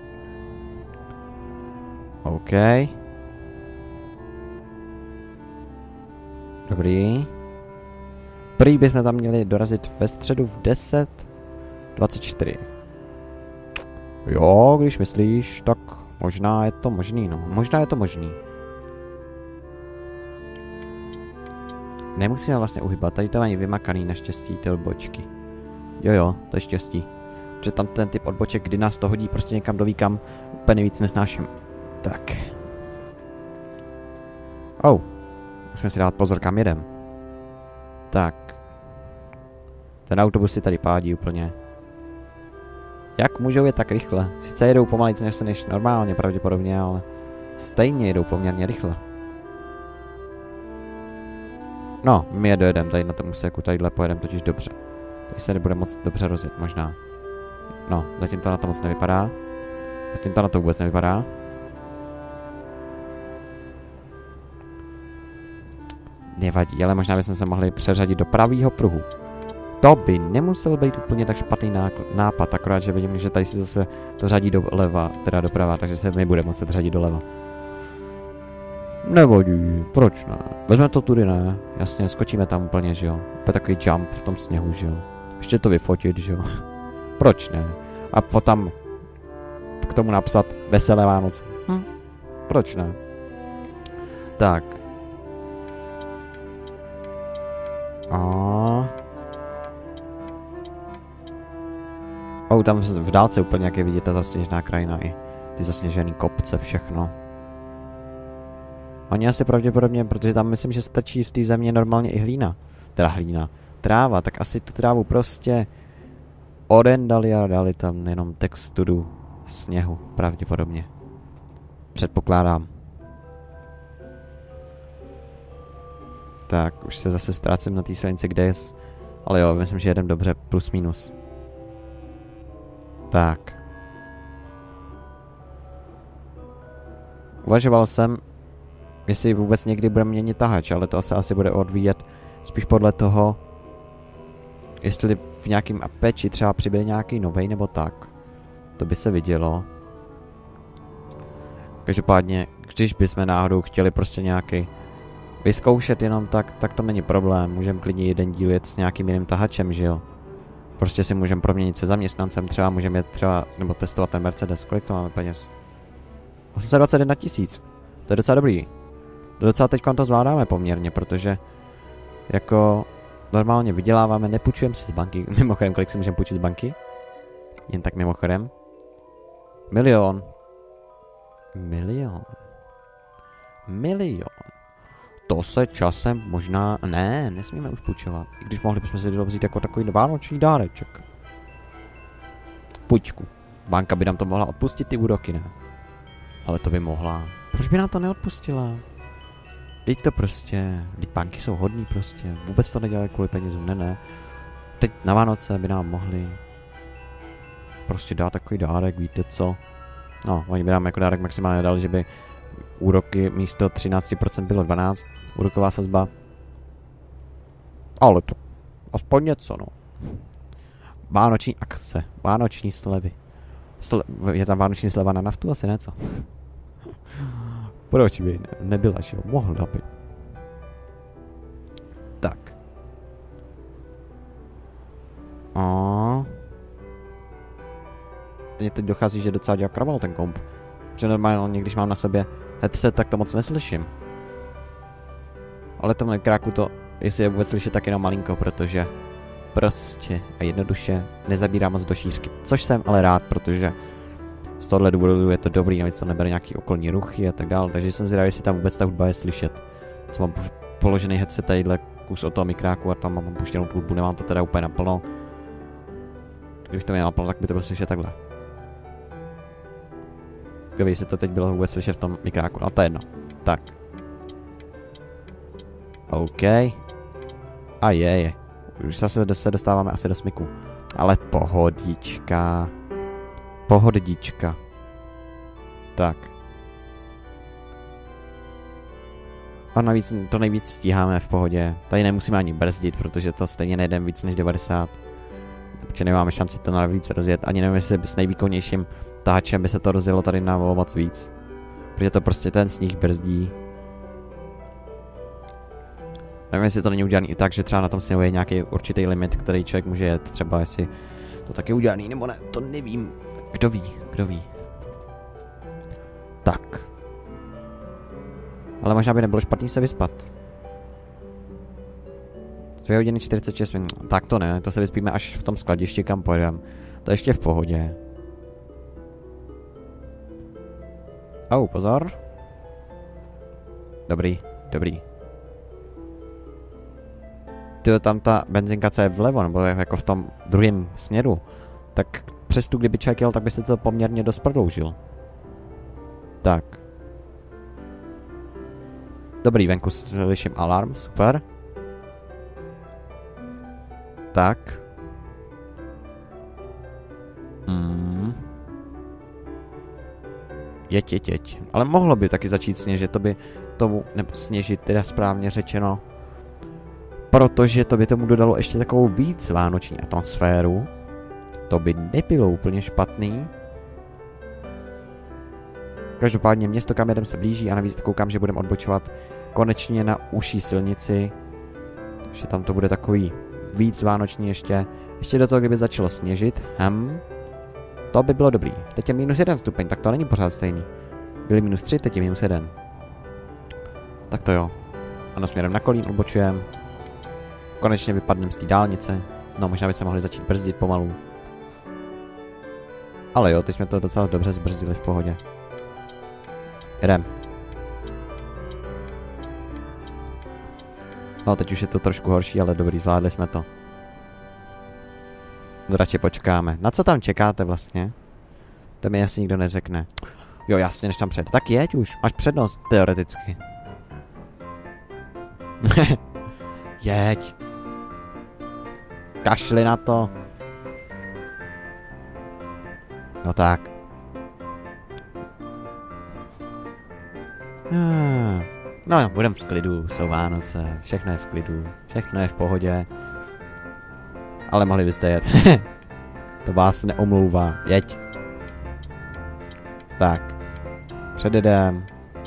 OK. Dobrý. Prý bychom tam měli dorazit ve středu v deset dvacet čtyři. Jo, když myslíš, tak možná je to možný, no. Možná je to možný. Nemusíme vlastně uhybat, tady to ani vymakaný naštěstí, ty odbočky. Jo jo, to je štěstí. Protože tam ten typ odboček, kdy nás to hodí prostě někam do výkam, úplně nejvíc nesnáším. Tak. Oh. Musíme si dát pozor, kam jedem. Tak. Ten autobus si tady pádí úplně. Jak můžou jet tak rychle? Sice jedou pomalejc než se než normálně pravděpodobně, ale stejně jedou poměrně rychle. No, my je dojedeme tady na tom úseku, tadyhle pojedeme totiž dobře. Tady se nebude moc dobře rozjet možná. No, zatím to na to moc nevypadá. Zatím to na to vůbec nevypadá. Nevadí, ale možná bychom se mohli přeřadit do pravýho pruhu. To by nemusel být úplně tak špatný nápad, akorát, že vidím, že tady si zase to řadí doleva, teda doprava, takže se mi bude muset řadit doleva. Nevadí, proč ne? Vezmeme to tudy, ne? Jasně, skočíme tam úplně, že jo? Úplně takový jump v tom sněhu, že jo? Ještě to vyfotit, že jo? Proč ne? A potom k tomu napsat Veselé Vánoce. Hm? Proč ne? Tak. A... Oh, tam v dálce úplně jak je vidět ta zasněžená krajina i ty zasněžený kopce, všechno. Oni asi pravděpodobně, protože tam myslím, že stačí z té země normálně i hlína. Teda hlína. Tráva, tak asi tu trávu prostě odendali a dali tam jenom texturu sněhu, pravděpodobně. Předpokládám. Tak, už se zase ztrácím na té silnici, kde je... Ale jo, myslím, že jedem dobře, plus minus. Tak. Uvažoval jsem, jestli vůbec někdy budeme měnit tahač, ale to asi, asi bude odvíjet spíš podle toho, jestli v nějakým apeči třeba přibyl nějaký novej nebo tak. To by se vidělo. Každopádně, když bychom náhodou chtěli prostě nějaký vyzkoušet jenom tak, tak to není problém. Můžeme klidně jeden díl jet s nějakým jiným tahačem, že jo. Prostě si můžeme proměnit se zaměstnancem, třeba můžeme jet třeba, nebo testovat ten Mercedes. Kolik to máme peněz? osm set dvacet jedna tisíc. To je docela dobrý. To docela teď to zvládáme poměrně, protože jako normálně vyděláváme, nepůjčujeme si z banky. Mimochodem, kolik si můžeme půjčit z banky? Jen tak mimochodem. Milion. Milion. Milion. To se časem možná... Ne, nesmíme už půjčovat. I když mohli bychom si to vzít jako takový vánoční dáreček. Půjčku. Banka by nám to mohla odpustit, ty úroky, ne? Ale to by mohla. Proč by nám to neodpustila? Teď to prostě... Teď banky jsou hodný prostě. Vůbec to nedělají kvůli penězům, ne, ne. Teď na Vánoce by nám mohli... Prostě dát takový dárek, víte co? No, oni by nám jako dárek maximálně dali, že by úroky místo třináct procent bylo dvanáct procent úroková sazba. Ale to aspoň něco, no. Vánoční akce, vánoční slevy. Sle je tam vánoční sleva na naftu? Asi ne, co? Proč by ne nebyla, že jo? Mohla by. Tak. A. Mně teď dochází, že docela dělá kraval ten komp. Že normálně, když mám na sobě headset, tak to moc neslyším. Ale tomhle kráku to, jestli je vůbec slyšet, tak jenom malinko, protože prostě a jednoduše nezabírá moc do šířky. Což jsem ale rád, protože z tohohle důvodu je to dobrý, navíc to nebere nějaký okolní ruchy a tak dále, takže jsem zvědavý, jestli tam vůbec ta hudba je slyšet. Co mám položený headset tadyhle kus od toho mikráku a tam mám puštěnou tu hudbu, nemám to teda úplně naplno. Kdybych to měl naplno, tak by to bylo slyšet takhle. Kdyby jestli to teď bylo vůbec slyšet v tom mikráku, ale to je jedno. Tak. OK. A je, je. Už zase se dostáváme asi do smyku. Ale pohodička. Pohodička. Tak. A navíc to nejvíc stíháme v pohodě. Tady nemusíme ani brzdit, protože to stejně nejdeme víc než devadesát. Protože nemáme šanci to navíc rozjet. Ani nevím, jestli by s nejvýkonnějším tahačem by se to rozjelo tady na moc víc. Protože to prostě ten sníh brzdí. Nevím, jestli to není udělaný i tak, že třeba na tom sněhu je nějaký určitý limit, který člověk může jet. Třeba jestli to taky udělaný, nebo ne, to nevím. Kdo ví, kdo ví. Tak. Ale možná by nebylo špatný se vyspat. dvě hodiny čtyřicet šest minut. Tak to ne, to se vyspíme až v tom skladišti, kam pojedeme. To je ještě v pohodě. Au, pozor. Dobrý, dobrý. Tyjo, tam ta benzinka, co je vlevo, nebo jako v tom druhém směru, tak přes tu, kdyby člověk jel, tak byste to poměrně dost prodloužil. Tak. Dobrý, venku slyším alarm, super. Tak. Hmm. Jeď, jeď, jeď. Ale mohlo by taky začít sněžit, to by tomu, nebo sněžit teda správně řečeno. Protože to by tomu dodalo ještě takovou víc vánoční atmosféru. To by nebylo úplně špatný. Každopádně město, kam jedem, se blíží a navíc koukám, že budeme odbočovat konečně na užší silnici. Takže tam to bude takový víc vánoční ještě. Ještě do toho, kdyby začalo sněžit. Hm. To by bylo dobrý. Teď je minus jeden stupeň, tak to není pořád stejný. Byly minus tři, teď je minus jeden. Tak to jo. Ano, směrem na Kolín odbočujeme. Konečně vypadneme z té dálnice. No, možná by se mohli začít brzdit pomalu. Ale jo, teď jsme to docela dobře zbrzdili v pohodě. Jedem. No, teď už je to trošku horší, ale dobrý, zvládli jsme to. No, radši počkáme. Na co tam čekáte vlastně? To mi asi nikdo neřekne. Jo, jasně, než tam před. Tak jeď už, máš přednost, teoreticky. Jeď. Kašli na to. No tak. Hmm. No, budem v klidu, jsou Vánoce, všechno je v klidu, všechno je v pohodě. Ale mohli byste jet. To vás neomlouvá, jeď. Tak. Předjedem.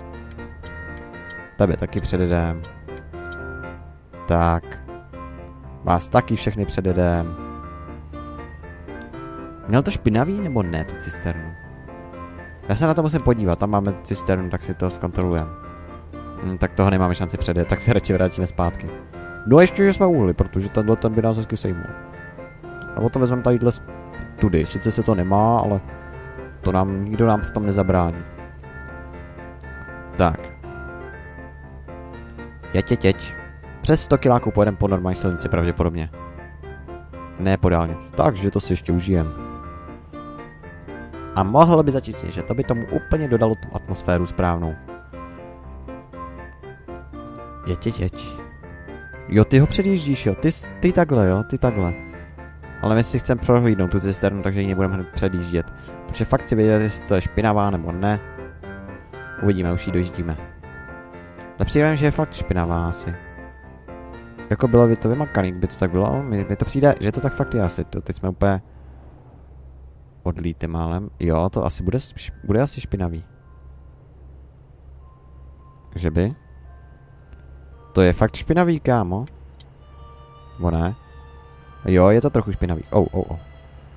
Tebe taky předjedem. Tak. Vás taky všechny předjedem. Měl to špinavý nebo ne, tu cisternu? Já se na to musím podívat, tam máme cisternu, tak si to zkontrolujeme. Hm, tak toho nemáme šanci předjet, tak se radši vrátíme zpátky. No a ještě, že jsme uhli, protože tenhle ten by nás hezky sejmul. A potom vezmeme tadyhle tudy, sice se to nemá, ale to nám, nikdo nám v tom nezabrání. Tak. Jeď, jeď, jeď. Přes sto kiláků pojedeme po normální silnici pravděpodobně. Ne po dálnici, takže to si ještě užijem. A mohlo by začít sněžit, to by tomu úplně dodalo tu atmosféru správnou. Jeď, jeď, jeď. Jo, ty ho předjíždíš, jo, ty, ty takhle, jo, ty takhle. Ale my si chceme prohlídnout tu cisternu, takže ji nebudeme hned předjíždět. Protože fakt si vědět, jestli to je špinavá nebo ne. Uvidíme, už ji dojíždíme. Ale přijde, že je fakt špinavá asi. Jako bylo by to vymakaný, by to tak bylo, mi, mi to přijde, že to tak fakt je asi, to teď jsme úplně odlíty málem. Jo, to asi bude, bude asi špinavý. Že by? To je fakt špinavý, kámo. Bo ne? Jo, je to trochu špinavý. Oh, oh, oh.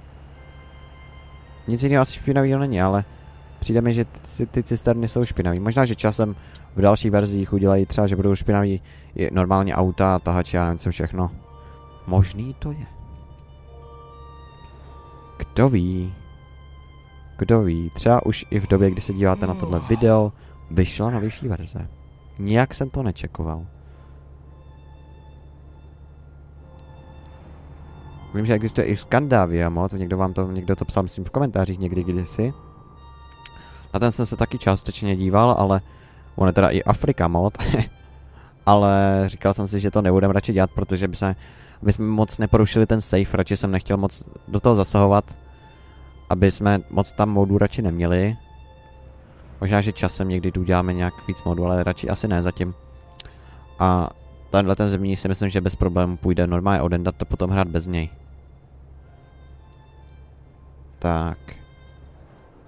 Nic jiného asi špinavýho není, ale přijde mi, že ty, ty cisterny jsou špinavý. Možná, že časem v dalších verzích udělají třeba, že budou špinavý normálně auta, tahači a nevím co všechno. Možný to je. Kdo ví? Kdo ví? Třeba už i v době, kdy se díváte na tohle video, vyšla novější verze. Nijak jsem to nečekoval. Vím, že existuje i Skandávia mod, někdo vám to, někdo to psal, myslím, v komentářích někdy kdysi. Na ten jsem se taky částečně díval, ale on je teda i Afrika mod. Ale říkal jsem si, že to nebudeme radši dělat, protože by se, aby jsme moc neporušili ten safe, radši jsem nechtěl moc do toho zasahovat, aby jsme moc tam modů radši neměli. Možná, že časem někdy tu uděláme nějak víc modů, ale radši asi ne zatím. A tenhle ten zemní si myslím, že bez problémů půjde normálně odendat to potom hrát bez něj. Tak.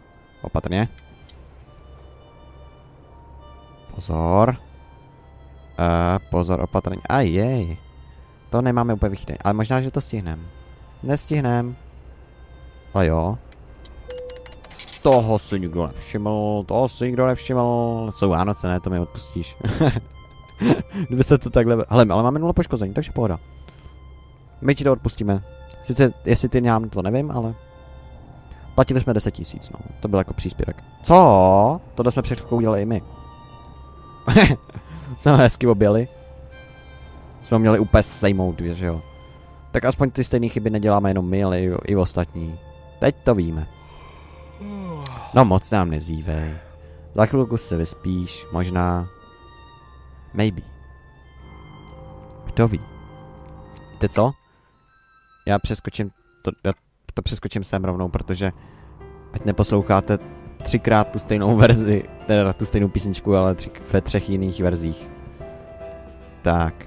Opatrně. Pozor. pozor, opatrně. A jej. To nemáme úplně vychytané, ale možná, že to stihneme. Nestihnem. Ale jo. Toho si nikdo nevšiml, toho si nikdo nevšiml. Jsou Vánoce, ne, to mi odpustíš. Kdybyste to takhle... Hele, ale máme nula poškození, takže pohoda. My ti to odpustíme. Sice, jestli ty nám to nevím, ale... Platili jsme deset tisíc, no. To byl jako příspěvek. Co? Tohle jsme před chvilkou udělali i my. Jsme hezky objeli. Jsme měli úplně sejmout, že jo. Tak aspoň ty stejné chyby neděláme jenom my, ale i, i ostatní. Teď to víme. No moc nám nezívej. Za chvilku se vyspíš, možná. Maybe. Kdo ví? Víte co? Já přeskočím to, já to přeskočím sem rovnou, protože ať neposloucháte třikrát tu stejnou verzi, teda tu stejnou písničku, ale tři, ve třech jiných verzích. Tak.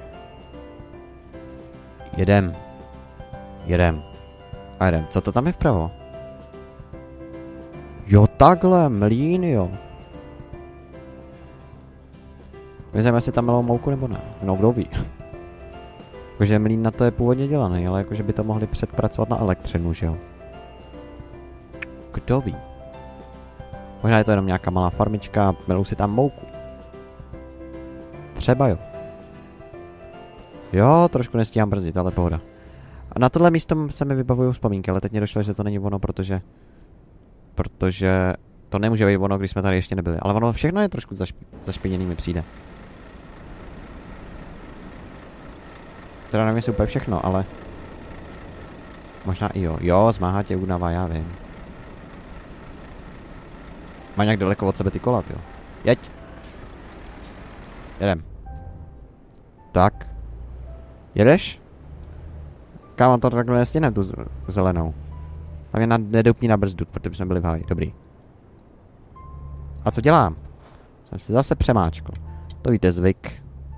Jedem. Jedem. A jedem. Co to tam je vpravo? Jo, takhle, mlýn, jo. Vyzajeme, jestli tam melou mouku nebo ne. No, kdo ví. Jakože mlýn na to je původně dělaný, ale jakože by to mohli předpracovat na elektřinu, že jo. Kdo ví. Možná je to jenom nějaká malá farmička a melou si tam mouku. Třeba jo. Jo, trošku nestíhám brzdit, ale pohoda. A na tohle místo se mi vybavují vzpomínky, ale teď mě došlo, že to není ono, protože... Protože to nemůže být ono, když jsme tady ještě nebyli. Ale ono všechno je trošku zašp zašpiněný, mi přijde. Teda nevím, jestli úplně všechno, ale... Možná i jo. Jo, zmáhá tě únava, já vím. Má nějak daleko od sebe ty kola, jo. Jeď! Jedem. Tak. Jedeš? Kámo, to takhle nestihnem tu zelenou. A mě nedoupni na brzdu, protože bychom byli v háji. Dobrý. A co dělám? Jsem si zase přemáčkl. To víte, zvyk.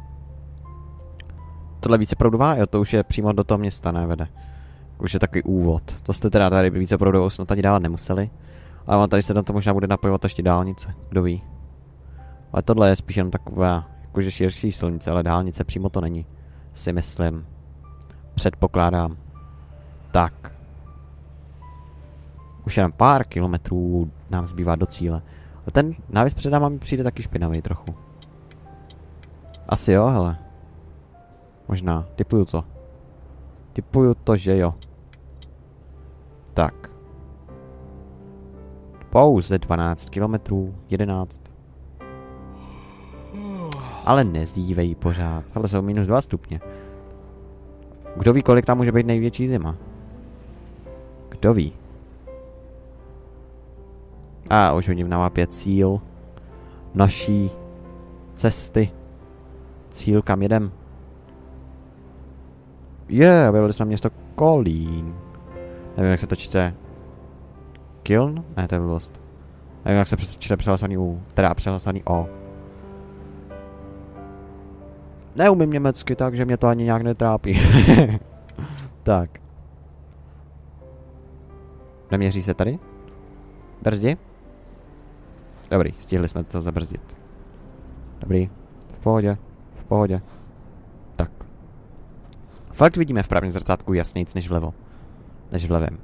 Tohle víceproudová? Jo, to už je přímo do toho města, ne, vede. Už je takový úvod. To jste teda tady víceproudovou snad ani dávat nemuseli. Ale on tady se na to možná bude napojovat ještě dálnice. Kdo ví. Ale tohle je spíš jenom taková, jakože širší silnice, ale dálnice přímo to není. Si myslím. Předpokládám. Tak. Už jenom pár kilometrů nám zbývá do cíle. A ten návěs před náma mi přijde taky špinavý trochu. Asi jo, hele. Možná. Tipuju to. Tipuju to, že jo. Tak. Pouze dvanáct kilometrů. jedenáct. Ale nezdívej pořád. Ale jsou minus dva stupně. Kdo ví, kolik tam může být největší zima? Kdo ví? A už vidím na mapě cíl naší cesty. Cíl, kam jedem. Je, yeah, objevili jsme město Kolín. Nevím, jak se to čte. Kiln? Ne, to je blbost. Nevím, jak se čte přehlasaný U. Teda přehlasaný O. Neumím německy, takže mě to ani nějak netrápí. Tak. Neměří se tady? Brzdi? Dobrý, stihli jsme to zabrzdit. Dobrý. V pohodě. V pohodě. Tak. Fakt vidíme v pravém zrcátku jasnějc než vlevo. Než v levém.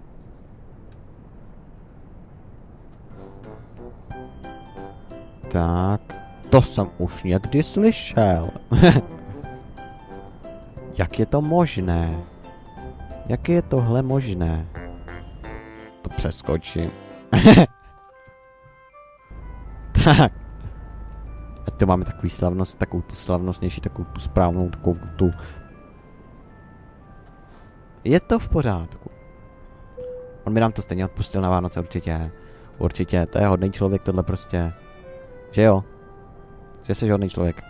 Tak. To jsem už někdy slyšel. Jak je to možné? Jak je tohle možné? To přeskočím. Tak. A to máme takový slavnost, takovou tu slavnostnější, takovou tu správnou, takovou tu... Je to v pořádku. On by nám to stejně odpustil na Vánoce určitě. Určitě, to je hodný člověk tohle prostě. Že jo? Že jsi hodný člověk.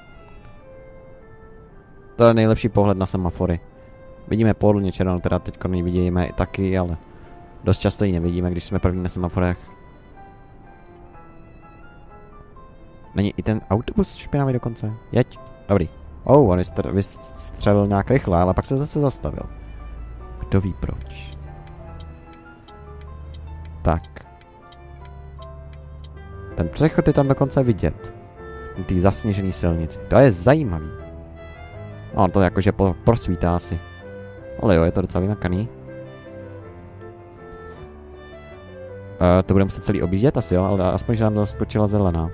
To je nejlepší pohled na semafory. Vidíme pohodlně červenou, teda teďko vidíme i taky, ale dost často ji nevidíme, když jsme první na semaforech. Není i ten autobus špinavý dokonce? Jeď. Dobrý. Oh, on vystřelil nějak rychle, ale pak se zase zastavil. Kdo ví proč? Tak. Ten přechod je tam dokonce vidět. Na té zasněžené silnici. To je zajímavý. No, to jakože po, prosvítá asi. Ale jo, je to docela vymakaný. Uh, to budeme muset celý objíždět asi jo, ale aspoň, že nám zaskočila zelená. Uh,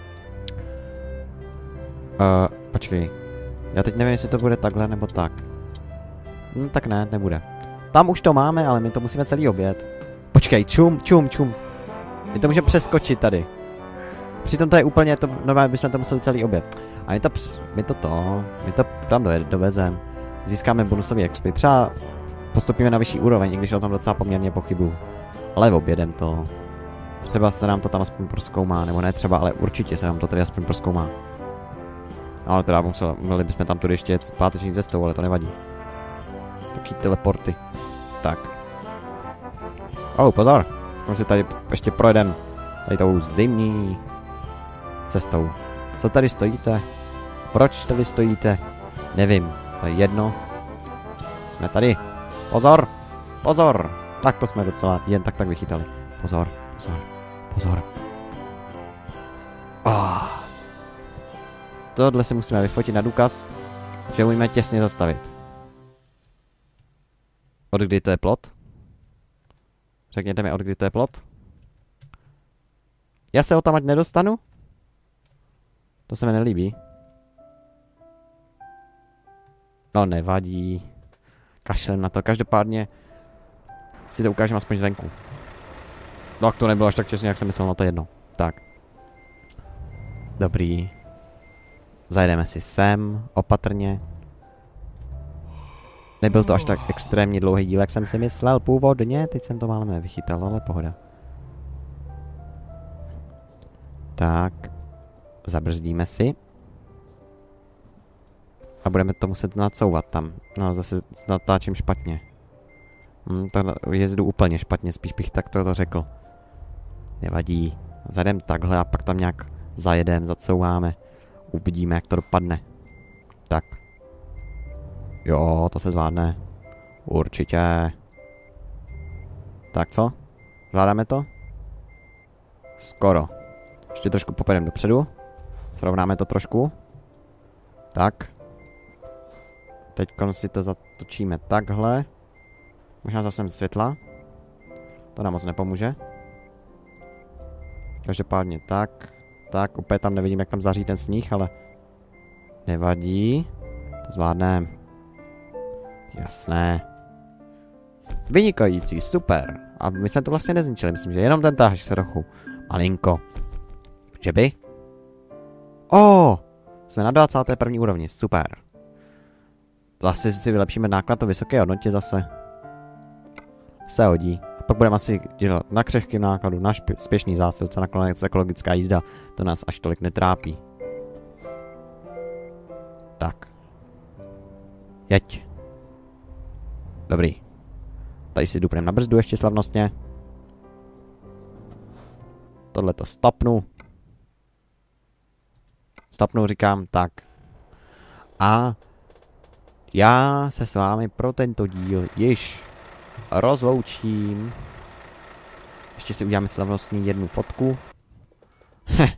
počkej. Já teď nevím, jestli to bude takhle nebo tak. Hm, tak ne, nebude. Tam už to máme, ale my to musíme celý objet. Počkej, čum, čum, čum. My to můžeme přeskočit tady. Přitom to je úplně, to, normálně bychom to museli celý objet. A my to, my to to, my to tam dovezem. Získáme bonusový X P. Třeba postupíme na vyšší úroveň, i když o tom docela poměrně pochybuju. Ale objedem to. Třeba se nám to tam aspoň prozkoumá, nebo ne třeba, ale určitě se nám to tady aspoň prozkoumá. Ale teda musel, měli bychom tam tudy ještě jet zpáteční cestou, ale to nevadí. Taky teleporty. Tak. Oh, pozor. My si tady ještě projedem tady tou zimní cestou. Co tady stojíte? Proč tady stojíte? Nevím. To je jedno. Jsme tady. Pozor! Pozor! Tak to jsme docela jen tak tak vychytali. Pozor, pozor, pozor. Oh. Tohle si musíme vyfotit na důkaz, že umíme těsně zastavit. Od kdy to je plot? Řekněte mi, od kdy to je plot? Já se o tam ať nedostanu? To se mi nelíbí. No nevadí. Kašlem na to. Každopádně si to ukážeme aspoň zvenku. No, to nebylo až tak čestně, jak jsem myslel, no to jedno. Tak. Dobrý. Zajedeme si sem, opatrně. Nebyl to až tak extrémně dlouhý díl, jak jsem si myslel původně. Teď jsem to málem nevychytal, ale pohoda. Tak. Zabrzdíme si. A budeme to muset nacouvat tam. No, zase natáčím špatně. Hm, to jezdu úplně špatně, spíš bych tak to řekl. Nevadí. Zajdem takhle a pak tam nějak zajedem, zacouváme. Uvidíme, jak to dopadne. Tak. Jo, to se zvládne. Určitě. Tak co? Zvládáme to? Skoro. Ještě trošku popojedeme dopředu. Srovnáme to trošku. Tak. Teď si to zatočíme takhle. Možná zase světla. To nám moc nepomůže. Každopádně tak. Tak, úplně tam nevidím, jak tam zaří ten sníh, ale nevadí. To zvládneme. Jasné. Vynikající, super. A my jsme to vlastně nezničili, myslím, že jenom ten táž se trochu. Malinko. Že by? Oh, jsme na dvacáté první úrovni, super. Zase si vylepšíme náklad o vysoké hodnotě zase. Se hodí. Pak budeme asi dělat na křehkým nákladu, na spěšný zásilce, nakonec ekologická jízda. To nás až tolik netrápí. Tak. Jeď. Dobrý. Tady si dupneme na brzdu ještě slavnostně. Tohle to stopnu. Stopnu, říkám, tak. A já se s vámi pro tento díl již rozloučím. Ještě si uděláme slavnostní jednu fotku. Heh.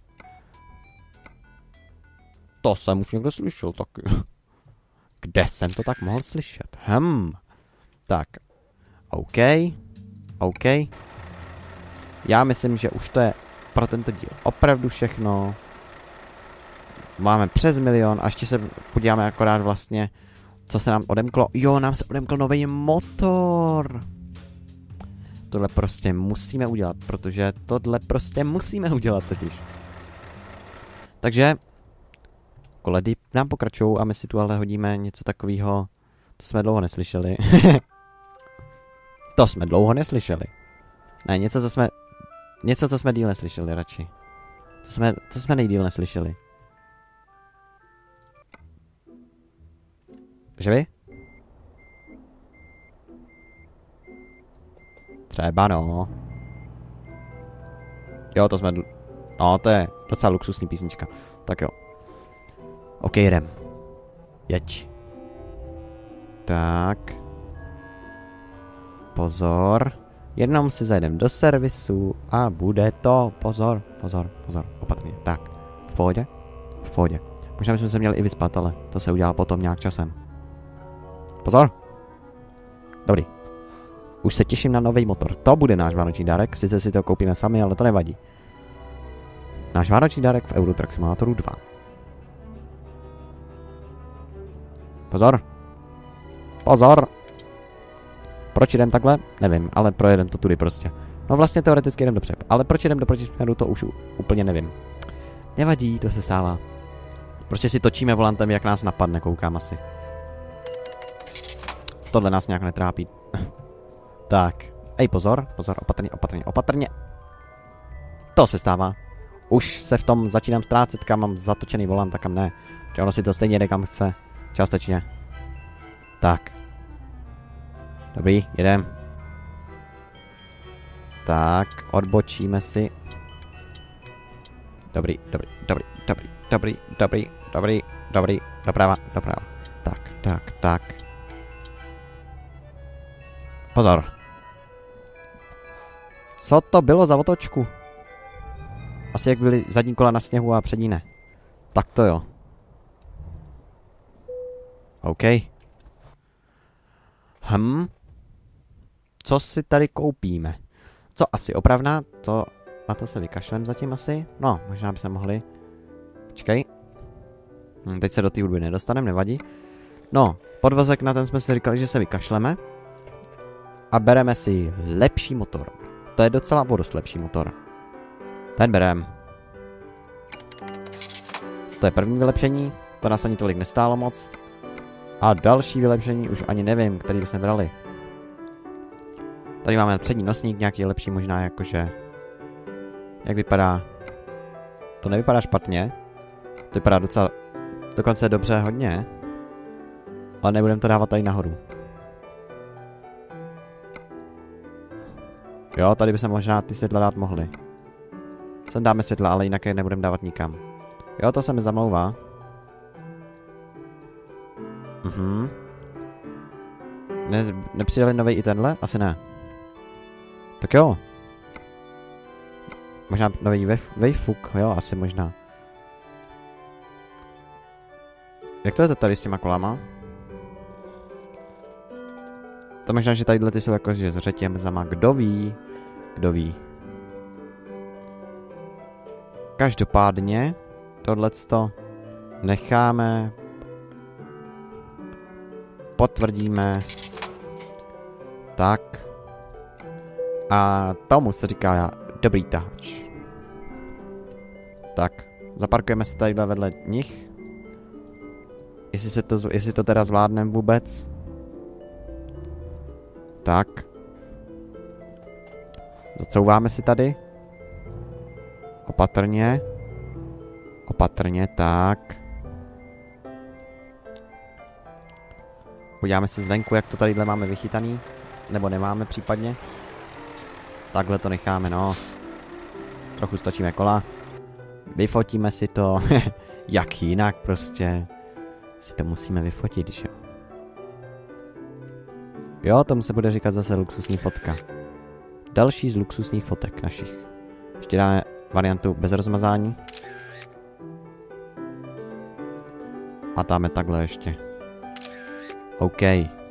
To jsem už někdo slyšel taky. Kde jsem to tak mohl slyšet? Hm. Tak. OK. OK. Já myslím, že už to je pro tento díl opravdu všechno. Máme přes milion a ještě se podíváme akorát vlastně, co se nám odemklo. Jo, nám se odemkl nový motor. Tohle prostě musíme udělat, protože tohle prostě musíme udělat totiž. Takže koledy nám pokračují a my si tu ale hodíme něco takového, to jsme dlouho neslyšeli. To jsme dlouho neslyšeli. Ne, něco, co jsme, něco, co jsme díl neslyšeli radši. Co jsme, co jsme nejdíl neslyšeli. Že vy? Třeba no. Jo, to jsme... No, to je docela luxusní písnička. Tak jo. OK, jdem. Jeď. Tak. Pozor. Jenom si zajdem do servisu a bude to. Pozor, pozor, pozor. Opatrně. Tak. V pohodě. V pohodě. Možná bychom se měli i vyspat, ale to se udělá potom nějak časem. Pozor! Dobrý. Už se těším na nový motor. To bude náš vánoční dárek. Sice si to koupíme sami, ale to nevadí. Náš vánoční dárek v Euro Truck Simulatoru dva. Pozor! Pozor! Proč jdem takhle? Nevím, ale projedem to tudy prostě. No vlastně teoreticky jdem dopřed, ale proč jdem do protisměru, to už úplně nevím. Nevadí, to se stává. Prostě si točíme volantem, jak nás napadne, koukám asi. Tohle nás nějak netrápí. Tak. Ej, pozor, pozor, opatrně, opatrně, opatrně. To se stává. Už se v tom začínám ztrácet, kam mám zatočený volant a kam ne. Protože ono si to stejně jde kam chce. Částečně. Tak. Dobrý, jedem. Tak, odbočíme si. Dobrý, dobrý, dobrý, dobrý, dobrý, dobrý, dobrý, dobrý, doprava, doprava. Tak, tak, tak. Pozor. Co to bylo za otočku? Asi jak byly zadní kola na sněhu a přední ne. Tak to jo. OK. Hm. Co si tady koupíme? Co asi opravná? To, na to se vykašlem zatím asi. No, možná by se mohli. Počkej. Hm, teď se do té hudby nedostaneme, nevadí. No, podvozek, na ten jsme si říkali, že se vykašleme. A bereme si lepší motor. To je docela dost lepší motor. Ten berem. To je první vylepšení. To nás ani tolik nestálo moc. A další vylepšení už ani nevím, který bychom brali. Tady máme přední nosník, nějaký lepší možná jakože... Jak vypadá? To nevypadá špatně. To vypadá docela... Dokonce dobře hodně. Ale nebudeme to dávat tady nahoru. Jo, tady bychom možná ty světla dát mohli. Sem dáme světla, ale jinak je nebudeme dávat nikam. Jo, to se mi zamlouvá. Mhm. Ne, nepřidali nový i tenhle? Asi ne. Tak jo. Možná nový Wayfuk, jo, asi možná. Jak to je to tady s těma kolama? To možná, že tadyhle ty jsou jakože s řetězama, kdo ví, kdo ví. Každopádně, tohleto necháme, potvrdíme, tak, a tomu se říká dobrý tahač. Tak, zaparkujeme se tadyhle vedle nich, jestli, se to, jestli to teda zvládneme vůbec. Tak. Zacouváme si tady. Opatrně. Opatrně, tak. Podíváme se zvenku, jak to tadyhle máme vychytaný. Nebo nemáme případně. Takhle to necháme, no. Trochu stočíme kola. Vyfotíme si to. Jak jinak prostě. Si to musíme vyfotit, že jo. Jo, tomu se bude říkat zase luxusní fotka. Další z luxusních fotek našich. Ještě dáme variantu bez rozmazání. A dáme takhle ještě. OK.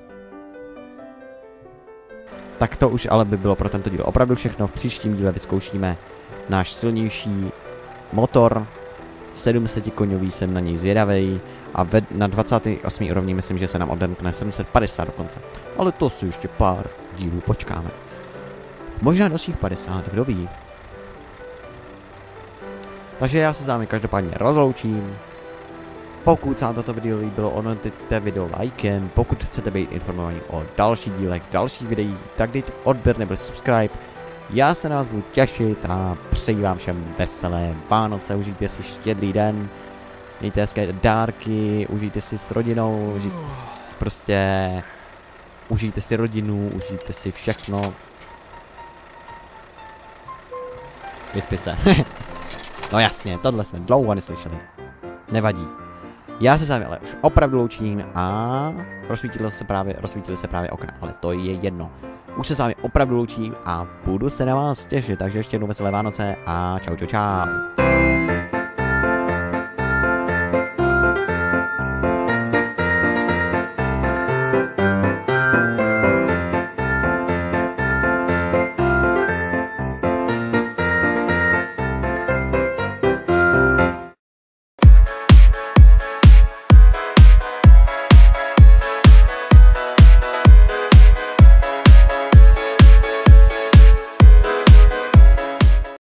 Tak to už ale by bylo pro tento díl opravdu všechno. V příštím díle vyzkoušíme náš silnější motor. sedm set koňový, jsem na něj zvědavej. A ved, na dvacáté osmé úrovni myslím, že se nám odemkne sedm set padesát dokonce. Ale to si ještě pár dílů počkáme. Možná dalších padesát, kdo ví. Takže já se s vámi každopádně rozloučím. Pokud se vám toto video líbilo, onoťte video lajkem. Pokud chcete být informovaní o dalších dílech, dalších videích, tak dejte odběr nebo subscribe. Já se na vás budu těšit a přeji vám všem veselé Vánoce, užijte si štědrý den. Mějte hezké dárky, užijte si s rodinou, užijte, prostě užijte si rodinu, užijte si všechno. Vyspi se. No jasně, tohle jsme dlouho neslyšeli. Nevadí. Já se s vámi ale už opravdu loučím a rozsvítilo se právě, rozsvítily se právě okna, ale to je jedno. Už se s vámi opravdu loučím a budu se na vás těšit, takže ještě jednou veselé Vánoce a čau čau čau.